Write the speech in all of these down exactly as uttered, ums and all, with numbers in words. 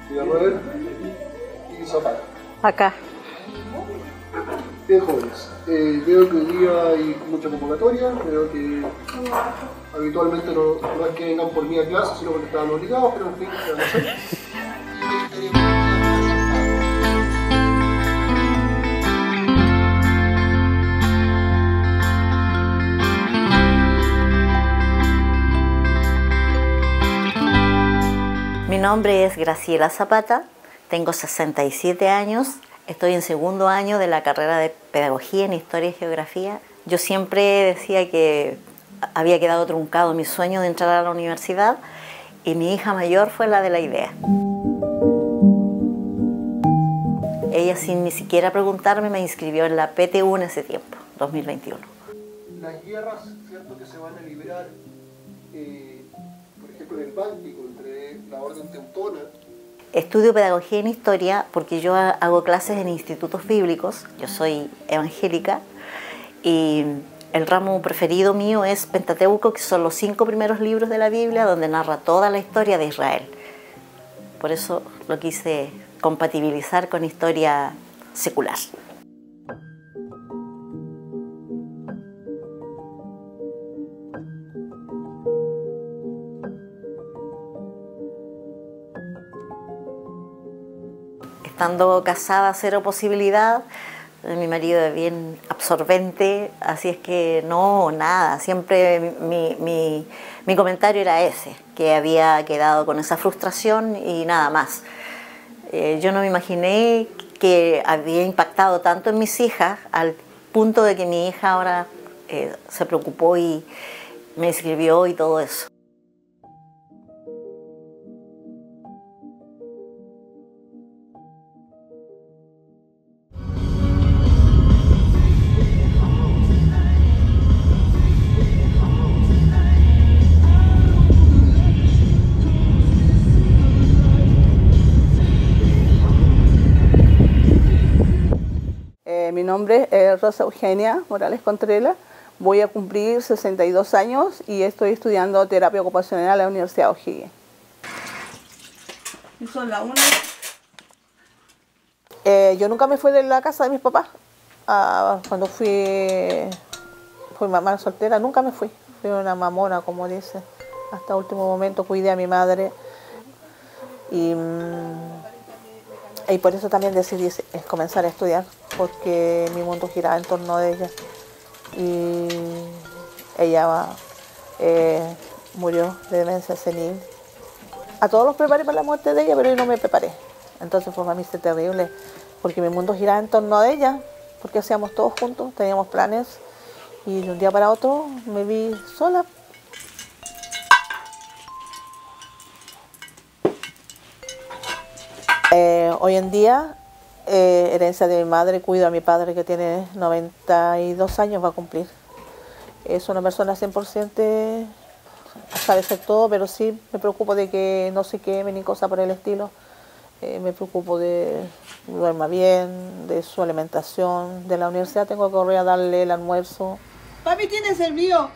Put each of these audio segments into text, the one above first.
Villarroel y Zapata. Acá. Bien jóvenes. Eh, veo que hoy día hay mucha convocatoria, veo que habitualmente no, no es que vengan por mí a clase, sino porque estaban obligados, pero en fin, ¿qué van a hacer? Mi nombre es Graciela Zapata, tengo sesenta y siete años, estoy en segundo año de la carrera de Pedagogía en Historia y Geografía. Yo siempre decía que había quedado truncado mi sueño de entrar a la universidad y mi hija mayor fue la de la idea. Ella, sin ni siquiera preguntarme, me inscribió en la P T U en ese tiempo, dos mil veintiuno. Las guerras, cierto, que se van a liberar, eh, por ejemplo, en el Báltico, entre la Orden Teutona. Estudio Pedagogía en Historia porque yo hago clases en institutos bíblicos, yo soy evangélica, y el ramo preferido mío es Pentateuco, que son los cinco primeros libros de la Biblia donde narra toda la historia de Israel. Por eso lo quise compatibilizar con historia secular. Estando casada, cero posibilidad. Mi marido es bien absorbente, así es que no, nada. Siempre mi, mi, mi comentario era ese, que había quedado con esa frustración y nada más. Eh, yo no me imaginé que había impactado tanto en mis hijas, al punto de que mi hija ahora eh, se preocupó y me escribió y todo eso. Mi nombre es Rosa Eugenia Morales Contreras, voy a cumplir sesenta y dos años y estoy estudiando terapia ocupacional en la Universidad de O'Higgins. Son las una. Eh, yo nunca me fui de la casa de mis papás. Ah, cuando fui, fui mamá soltera, nunca me fui. Fui una mamona, como dice. Hasta el último momento cuidé a mi madre. Y... Y por eso también decidí comenzar a estudiar, porque mi mundo giraba en torno a ella. Y ella eh, murió de demencia senil. A todos los preparé para la muerte de ella, pero yo no me preparé. Entonces fue para mí terrible, porque mi mundo giraba en torno a ella, porque hacíamos todos juntos, teníamos planes. Y de un día para otro me vi sola. Eh, hoy en día, eh, herencia de mi madre, cuido a mi padre que tiene noventa y dos años, va a cumplir. Es una persona cien por ciento, sabe hacer todo, pero sí me preocupo de que no se queme ni cosa por el estilo. Eh, me preocupo de que duerma bien, de su alimentación. De la universidad tengo que correr a darle el almuerzo. Papi, ¿tiene servido?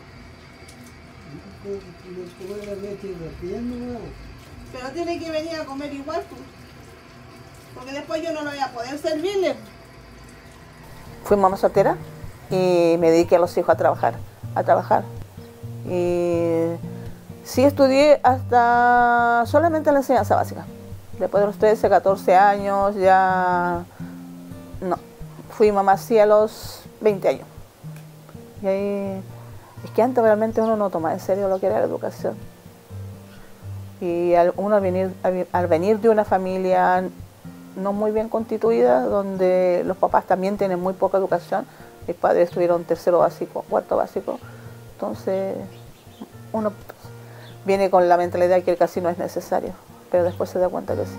Pero tiene que venir a comer igual tú, porque después yo no lo voy a poder servirle. Fui mamá soltera y me dediqué a los hijos a trabajar, a trabajar. Y sí estudié hasta solamente la enseñanza básica. Después de los trece, catorce años ya no. Fui mamá sí a los veinte años. Y ahí es que antes realmente uno no toma en serio lo que era la educación. Y al, uno al venir, al, al venir de una familia no muy bien constituida, donde los papás también tienen muy poca educación, mis padres estuvieron tercero básico, cuarto básico, entonces uno viene con la mentalidad que el casino es necesario, pero después se da cuenta que sí.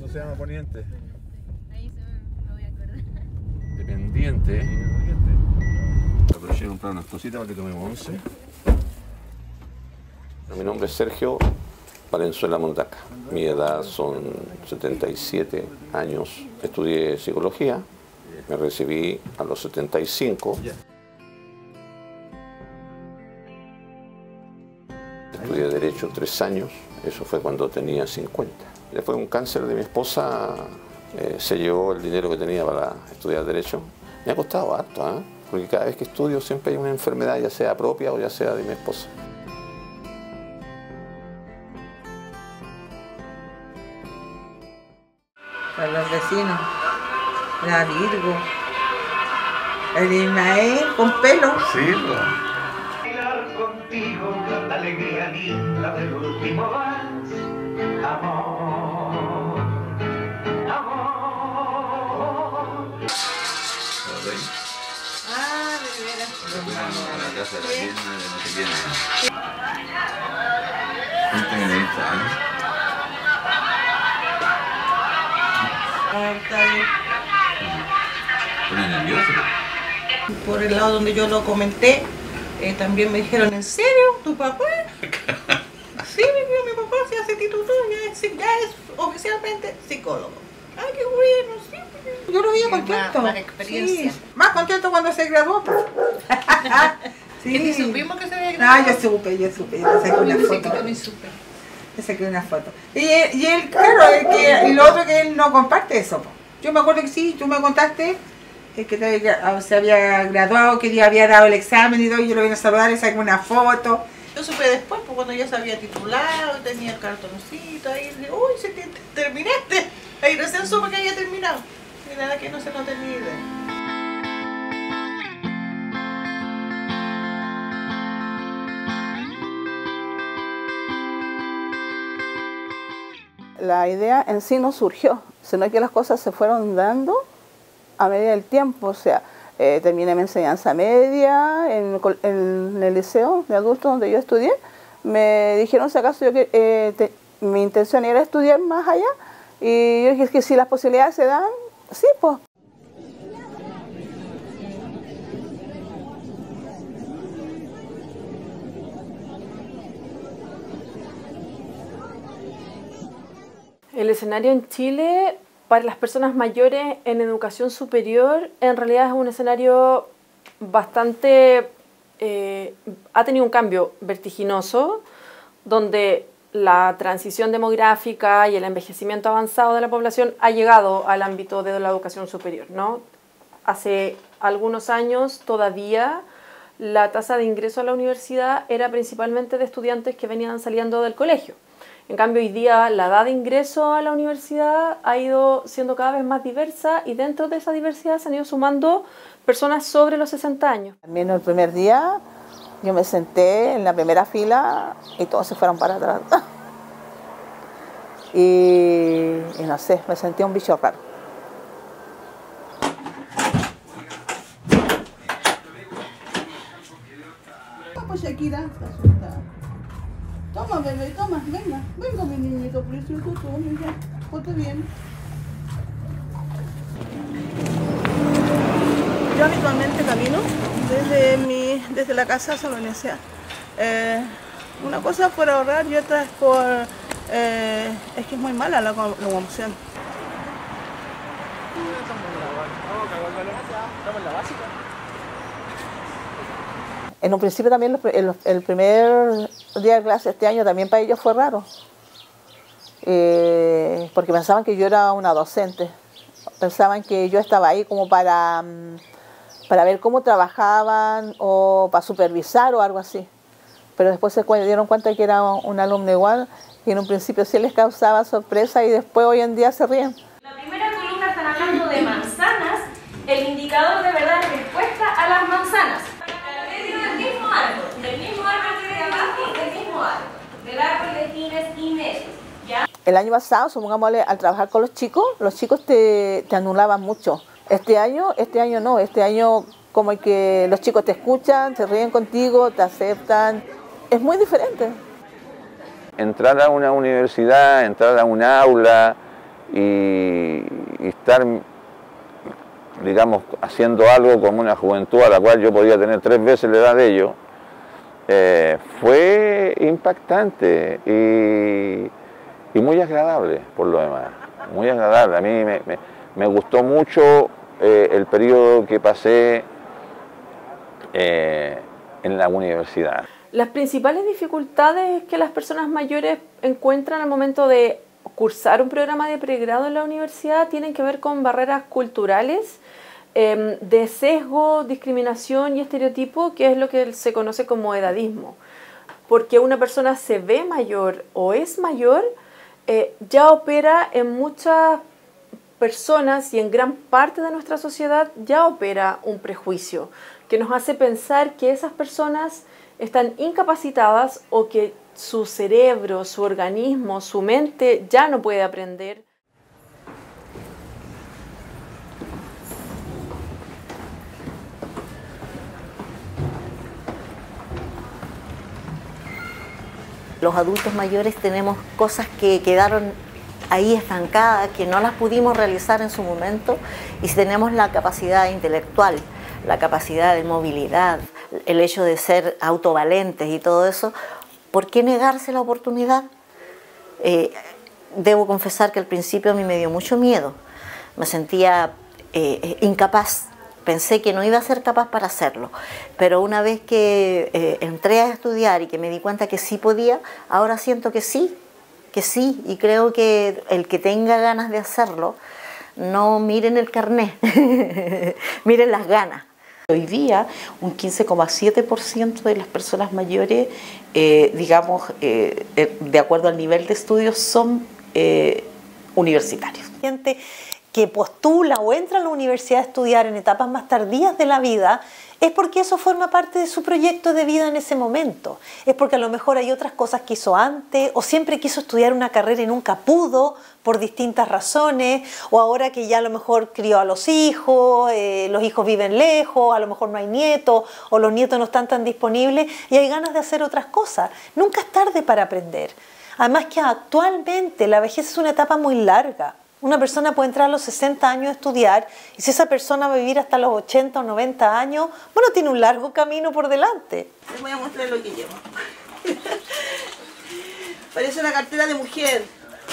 eso se llama poniente. Ahí se me voy a acordar. Dependiente. Aproveché de comprar unas cositas para que tomemos once. Mi nombre es Sergio Valenzuela Mondaca. Mi edad son setenta y siete años. Estudié psicología. Me recibí a los setenta y cinco. Estudié Derecho tres años. Eso fue cuando tenía cincuenta. Después de un cáncer de mi esposa, eh, se llevó el dinero que tenía para estudiar Derecho. Me ha costado harto, ¿eh? Porque cada vez que estudio siempre hay una enfermedad, ya sea propia o ya sea de mi esposa. Para los vecinos, la Virgo, el Ismael con pelo. Sí, bro. Bailar contigo, la alegría linda del último vals. Amor, amor. Ah, de veras. Fuimos a la casa de la tienda de no sé quién. Cuéntame la Insta, ¿eh? Ah, está bien. ¿Pone nervioso? Por el lado donde yo lo comenté, eh, también me dijeron, ¿en serio? ¿Tu papá? Sí, mi, mi papá se hace tituló, ya es, ya es oficialmente psicólogo. Ay, qué bueno, sí. Yo lo veía contento. Más, más experiencia. Sí, más contento cuando se graduó. Sí. ¿Y ni supimos que se había No, graduado? yo supe, yo supe, yo saqué una Sí, foto. yo también supe. Le saqué una foto. Y, y él, claro, el que, y lo otro que él no comparte eso. Po. Yo me acuerdo que sí, tú me contaste eh, que te, que se había graduado, que ya había dado el examen y todo, y yo lo vine a saludar, le saqué una foto. Yo supe después, pues cuando ya se había titulado, tenía el cartoncito, ahí, y dije, uy, se te, te, terminaste. Ahí recién supe que había terminado. Y nada que no se no tenía idea. La idea en sí no surgió, sino que las cosas se fueron dando a medida del tiempo. O sea, eh, terminé mi enseñanza media en, en el liceo de adultos donde yo estudié. Me dijeron si acaso yo que eh, te, mi intención era estudiar más allá. Y yo dije que si las posibilidades se dan, sí, pues. El escenario en Chile para las personas mayores en educación superior en realidad es un escenario bastante, eh, ha tenido un cambio vertiginoso, donde la transición demográfica y el envejecimiento avanzado de la población ha llegado al ámbito de la educación superior, ¿no? Hace algunos años todavía la tasa de ingreso a la universidad era principalmente de estudiantes que venían saliendo del colegio. En cambio, hoy día la edad de ingreso a la universidad ha ido siendo cada vez más diversa y dentro de esa diversidad se han ido sumando personas sobre los sesenta años. También el primer día yo me senté en la primera fila y todos se fueron para atrás. Y, y no sé, me sentí un bicho raro. Pues Shakira está asustada. Toma, bebé, toma, venga, venga mi niñito precioso, toma, ya, ponte bien. Yo habitualmente camino desde, mi, desde la casa hasta la universidad. Eh, una cosa es por ahorrar y otra es por... Eh, es que es muy mala la locomoción. En un principio también el, el primer día de clase este año también para ellos fue raro. Eh, porque pensaban que yo era una docente. Pensaban que yo estaba ahí como para, para ver cómo trabajaban o para supervisar o algo así. Pero después se dieron cuenta que era un alumno igual y en un principio sí les causaba sorpresa y después hoy en día se ríen. La primera columna están hablando de manzanas, el indicador de verdad de respuesta a las manzanas. Del mismo árbol, del mismo árbol que de abajo, del mismo árbol, del árbol de fines y medios. ¿Ya? El año pasado, supongamos, al trabajar con los chicos, los chicos te, te anulaban mucho. Este año, este año no, este año como que los chicos te escuchan, se ríen contigo, te aceptan. Es muy diferente. Entrar a una universidad, entrar a un aula y, y estar, digamos, haciendo algo con una juventud a la cual yo podía tener tres veces la edad de ellos, eh, fue impactante y, y muy agradable por lo demás, muy agradable. A mí me, me, me gustó mucho eh, el periodo que pasé eh, en la universidad. Las principales dificultades que las personas mayores encuentran al momento de cursar un programa de pregrado en la universidad tienen que ver con barreras culturales, eh, de sesgo, discriminación y estereotipo, que es lo que se conoce como edadismo. Porque una persona se ve mayor o es mayor, eh, ya opera en muchas personas y en gran parte de nuestra sociedad ya opera un prejuicio que nos hace pensar que esas personas están incapacitadas o que su cerebro, su organismo, su mente ya no puede aprender. Los adultos mayores tenemos cosas que quedaron ahí estancadas, que no las pudimos realizar en su momento, y si tenemos la capacidad intelectual, la capacidad de movilidad, el hecho de ser autovalentes y todo eso, ¿por qué negarse la oportunidad? Eh, debo confesar que al principio a mí me dio mucho miedo, me sentía eh, incapaz, pensé que no iba a ser capaz para hacerlo, pero una vez que eh, entré a estudiar y que me di cuenta que sí podía, ahora siento que sí, que sí, y creo que el que tenga ganas de hacerlo, no miren el carné, miren las ganas. Hoy día un quince coma siete por ciento de las personas mayores, eh, digamos, eh, de acuerdo al nivel de estudios, son eh, universitarios. Gente que postula o entra a la universidad a estudiar en etapas más tardías de la vida, es porque eso forma parte de su proyecto de vida en ese momento. Es porque a lo mejor hay otras cosas que hizo antes, o siempre quiso estudiar una carrera y nunca pudo, por distintas razones, o ahora que ya a lo mejor crió a los hijos, eh, los hijos viven lejos, a lo mejor no hay nietos, o los nietos no están tan disponibles, y hay ganas de hacer otras cosas. Nunca es tarde para aprender. Además que actualmente la vejez es una etapa muy larga. Una persona puede entrar a los sesenta años a estudiar, y si esa persona va a vivir hasta los ochenta o noventa años, bueno, tiene un largo camino por delante. Les voy a mostrar lo que llevo. Parece una cartera de mujer.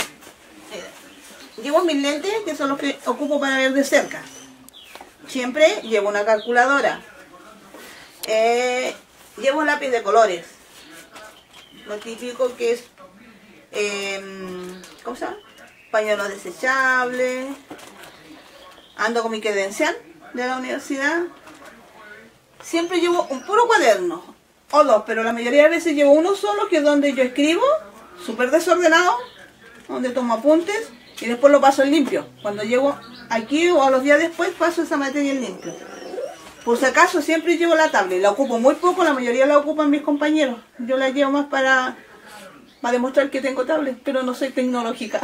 Mira. Llevo mis lentes, que son los que ocupo para ver de cerca. Siempre llevo una calculadora. Eh, llevo un lápiz de colores. Lo típico que es... Eh, ¿Cómo se llama? Pañuelos desechables. Ando con mi credencial de la universidad. Siempre llevo un puro cuaderno, o dos, pero la mayoría de veces llevo uno solo, que es donde yo escribo, súper desordenado, donde tomo apuntes, y después lo paso en limpio. Cuando llego aquí o a los días después, paso esa materia en limpio. Por si acaso, siempre llevo la tablet. La ocupo muy poco, la mayoría la ocupan mis compañeros. Yo la llevo más para... para demostrar que tengo tablet, pero no soy tecnológica.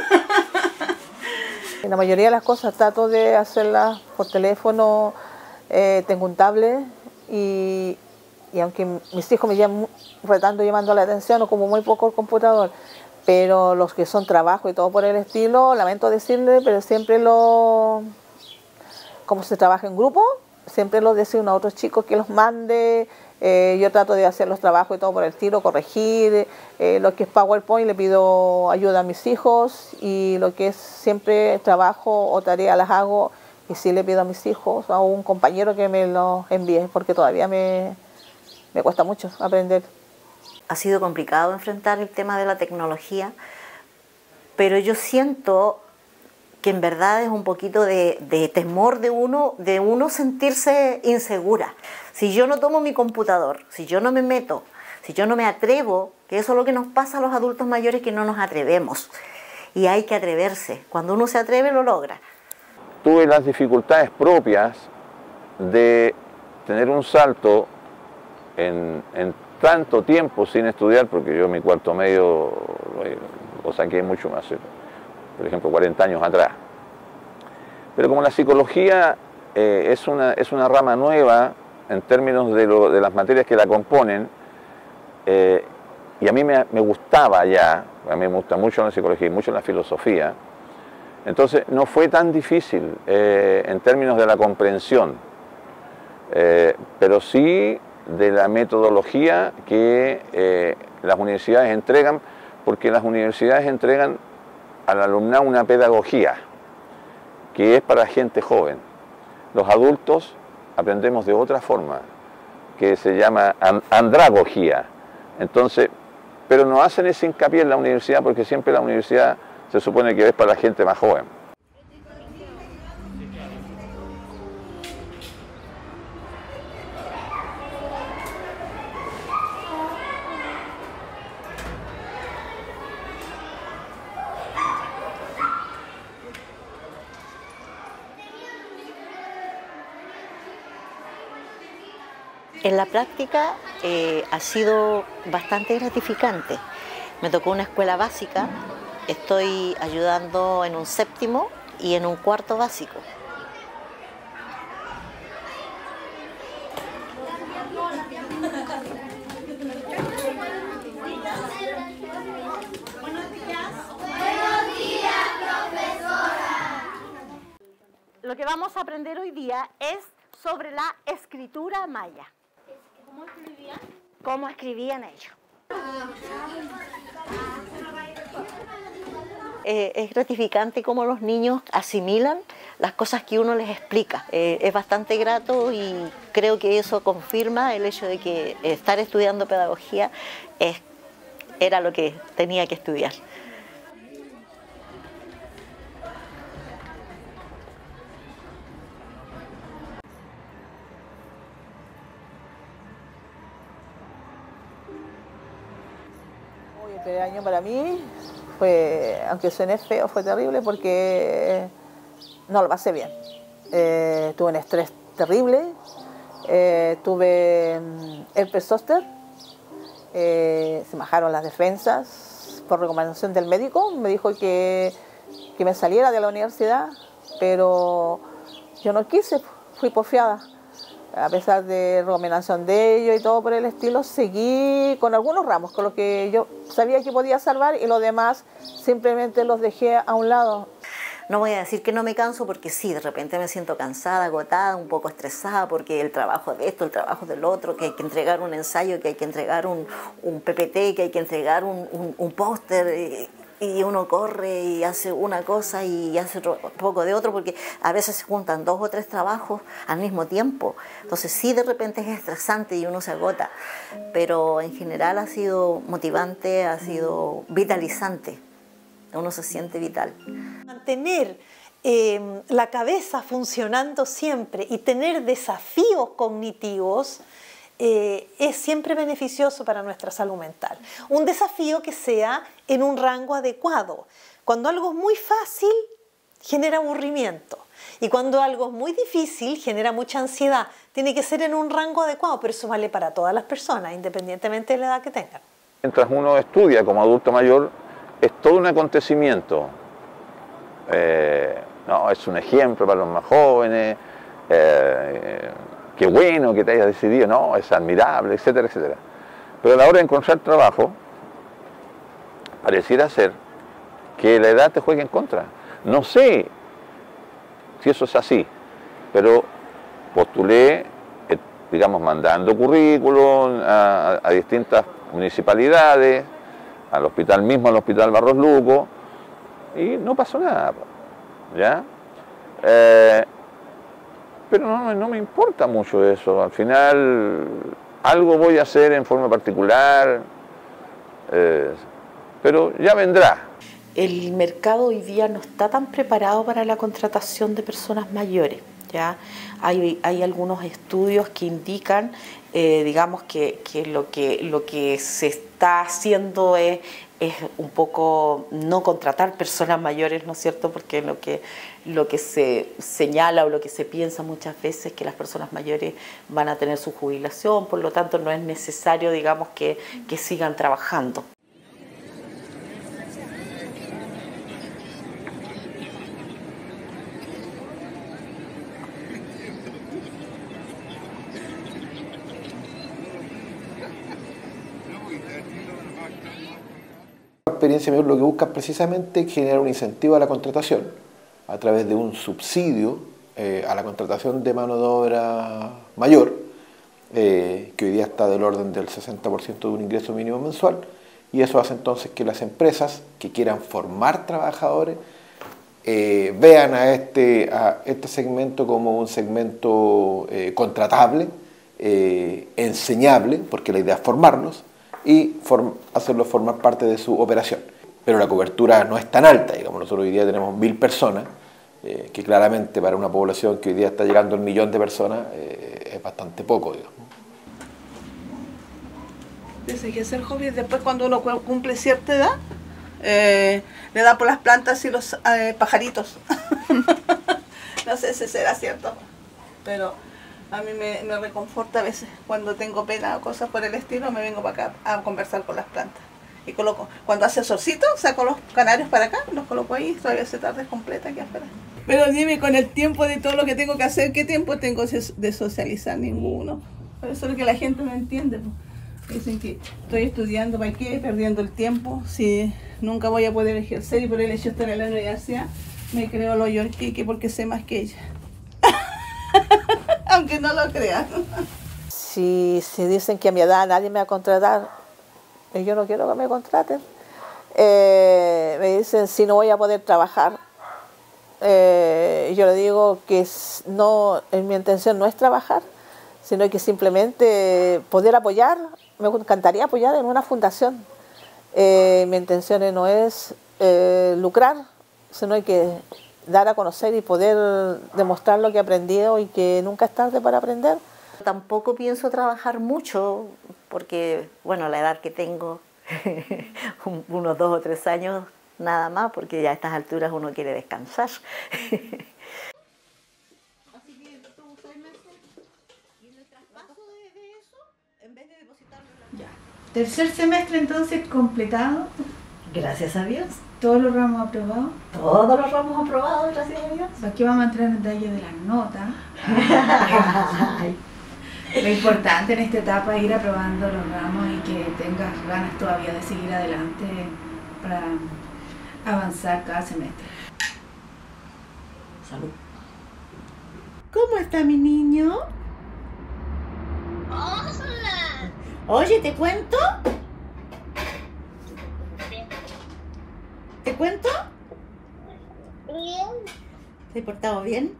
La mayoría de las cosas trato de hacerlas por teléfono, eh, tengo un tablet y, y aunque mis hijos me llevan retando llamando la atención, o como muy poco el computador, pero los que son trabajo y todo por el estilo, lamento decirle, pero siempre lo, como se trabaja en grupo, siempre los deseo a otros chicos que los mande. Eh, yo trato de hacer los trabajos y todo por el estilo, corregir, eh, lo que es PowerPoint le pido ayuda a mis hijos, y lo que es siempre trabajo o tarea las hago, y sí le pido a mis hijos o a un compañero que me lo envíe, porque todavía me, me cuesta mucho aprender. Ha sido complicado enfrentar el tema de la tecnología, pero yo siento que en verdad es un poquito de, de temor de uno, de uno sentirse insegura. Si yo no tomo mi computador, si yo no me meto, si yo no me atrevo, que eso es lo que nos pasa a los adultos mayores, que no nos atrevemos. Y hay que atreverse. Cuando uno se atreve, lo logra. Tuve las dificultades propias de tener un salto en, en tanto tiempo sin estudiar, porque yo mi cuarto medio lo, lo saqué mucho más, por ejemplo, cuarenta años atrás. Pero como la psicología eh, es, una, es una rama nueva en términos de, lo, de las materias que la componen, eh, y a mí me, me gustaba ya, a mí me gusta mucho la psicología y mucho la filosofía, Entonces no fue tan difícil eh, en términos de la comprensión, eh, pero sí de la metodología que eh, las universidades entregan, porque las universidades entregan al alumnado una pedagogía que es para gente joven. Los adultos aprendemos de otra forma, que se llama andragogía. Entonces, pero no hacen ese hincapié en la universidad porque siempre la universidad se supone que es para la gente más joven. En la práctica eh, ha sido bastante gratificante. Me tocó una escuela básica, estoy ayudando en un séptimo y en un cuarto básico. Buenos días. Buenos días, profesora. Lo que vamos a aprender hoy día es sobre la escritura maya. ¿Cómo escribían? ¿Cómo escribían ellos? Eh, es gratificante cómo los niños asimilan las cosas que uno les explica. Eh, es bastante grato y creo que eso confirma el hecho de que estar estudiando pedagogía es, era lo que tenía que estudiar. Este año para mí fue, aunque suene feo, fue terrible porque no lo pasé bien. Eh, tuve un estrés terrible, eh, tuve herpes zóster, eh, se bajaron las defensas por recomendación del médico, me dijo que, que me saliera de la universidad, pero yo no quise, fui porfiada. A pesar de recomendación de ellos y todo por el estilo, seguí con algunos ramos, con lo que yo sabía que podía salvar y los demás simplemente los dejé a un lado. No voy a decir que no me canso porque sí, de repente me siento cansada, agotada, un poco estresada porque el trabajo de esto, el trabajo del otro, que hay que entregar un ensayo, que hay que entregar un, un P P T, que hay que entregar un, un, un póster. Y uno corre y hace una cosa y hace otro, poco de otro, porque a veces se juntan dos o tres trabajos al mismo tiempo. Entonces sí, de repente es estresante y uno se agota, pero en general ha sido motivante, ha sido vitalizante. Uno se siente vital. Mantener eh, la cabeza funcionando siempre y tener desafíos cognitivos Eh, es siempre beneficioso para nuestra salud mental. Un desafío que sea en un rango adecuado. Cuando algo es muy fácil, genera aburrimiento. Y cuando algo es muy difícil, genera mucha ansiedad. Tiene que ser en un rango adecuado, pero eso vale para todas las personas, independientemente de la edad que tengan. Mientras uno estudia como adulto mayor, es todo un acontecimiento. Eh, no, es un ejemplo para los más jóvenes. Eh, qué bueno que te hayas decidido, no, es admirable, etcétera, etcétera. Pero a la hora de encontrar trabajo, pareciera ser que la edad te juega en contra. No sé si eso es así, pero postulé, eh, digamos, mandando currículum a, a distintas municipalidades, al hospital mismo, al hospital Barros Luco, y no pasó nada, ¿ya? Eh, Pero no, no me importa mucho eso, al final algo voy a hacer en forma particular, eh, pero ya vendrá. El mercado hoy día no está tan preparado para la contratación de personas mayores, ¿ya? Hay, hay algunos estudios que indican, eh, digamos, que, que, lo que lo que se está haciendo es, es un poco no contratar personas mayores, ¿no es cierto? Porque lo que, lo que se señala o lo que se piensa muchas veces es que las personas mayores van a tener su jubilación, por lo tanto no es necesario, digamos, que, que sigan trabajando. La experiencia mayor lo que busca es precisamente generar un incentivo a la contratación, a través de un subsidio eh, a la contratación de mano de obra mayor, eh, que hoy día está del orden del sesenta por ciento de un ingreso mínimo mensual, y eso hace entonces que las empresas que quieran formar trabajadores eh, vean a este, a este segmento como un segmento eh, contratable, eh, enseñable, porque la idea es formarlos, y form hacerlos formar parte de su operación. Pero la cobertura no es tan alta, digamos, nosotros hoy día tenemos mil personas, eh, que claramente para una población que hoy día está llegando al millón de personas eh, es bastante poco, digamos. Dice que ser hobby, después cuando uno cumple cierta edad, eh, le da por las plantas y los eh, pajaritos. No sé si será cierto, pero a mí me, me reconforta a veces. Cuando tengo pena o cosas por el estilo, me vengo para acá a conversar con las plantas. Y coloco, cuando hace solcito, saco los canarios para acá, los coloco ahí, todavía se tarde completa aquí afuera. Pero dime, con el tiempo de todo lo que tengo que hacer, ¿qué tiempo tengo de socializar? Ninguno. Por eso es lo que la gente no entiende. Dicen que estoy estudiando, ¿para qué? Perdiendo el tiempo, si nunca voy a poder ejercer, y por el hecho de estar en la universidad, me creo lo yorquique porque sé más que ella. Aunque no lo crean. Si, si dicen que a mi edad nadie me va a contratar, y yo no quiero que me contraten, eh, me dicen si no voy a poder trabajar, eh, yo le digo que no, mi intención no es trabajar, sino que simplemente poder apoyar. Me encantaría apoyar en una fundación. Eh, mi intención no es eh, lucrar, sino que dar a conocer y poder demostrar lo que he aprendido, y que nunca es tarde para aprender. Tampoco pienso trabajar mucho, porque, bueno, la edad que tengo, unos dos o tres años nada más, porque ya a estas alturas uno quiere descansar. Tercer semestre entonces completado. Gracias a Dios. Todos los ramos aprobados. Todos los ramos aprobados, gracias a Dios. Aquí vamos a entrar en detalle de las notas. Lo importante en esta etapa es ir aprobando los ramos y que tengas ganas todavía de seguir adelante para avanzar cada semestre. Salud. ¿Cómo está mi niño? Hola. Oye, ¿te cuento? ¿Te cuento? Bien. ¿Te he portado bien?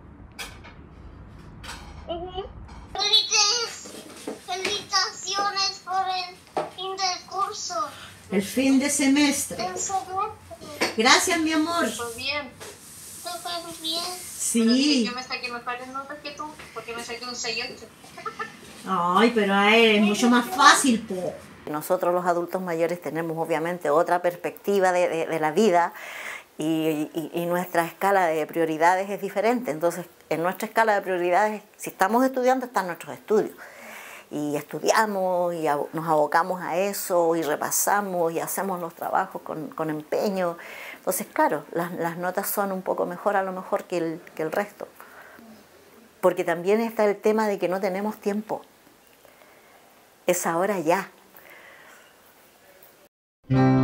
Uh-huh. Felices, felicitaciones por el fin del curso. El fin de semestre. ¿En serio? Gracias, mi amor. Te fue bien. Te fue bien. Sí. Yo me saqué mejores notas que tú, porque me saqué un seis ocho. Ay, pero a él es mucho más fácil, po. Nosotros los adultos mayores tenemos obviamente otra perspectiva de, de, de la vida, y, y, y nuestra escala de prioridades es diferente. Entonces, en nuestra escala de prioridades, si estamos estudiando, están nuestros estudios. Y estudiamos y nos abocamos a eso, y repasamos y hacemos los trabajos con, con empeño. Entonces, claro, las, las notas son un poco mejor a lo mejor que el, que el resto. Porque también está el tema de que no tenemos tiempo. Es ahora ya.